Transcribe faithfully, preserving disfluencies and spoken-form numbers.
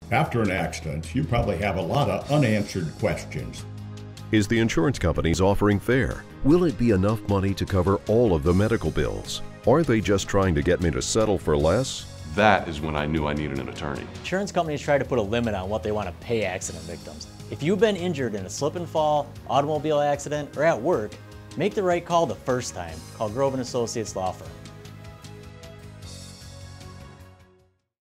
After an accident, you probably have a lot of unanswered questions. Is the insurance company's offering fair? Will it be enough money to cover all of the medical bills? Are they just trying to get me to settle for less? That is when I knew I needed an attorney. Insurance companies try to put a limit on what they want to pay accident victims. If you've been injured in a slip and fall, automobile accident, or at work, make the right call the first time. Call Grove and Associates Law Firm.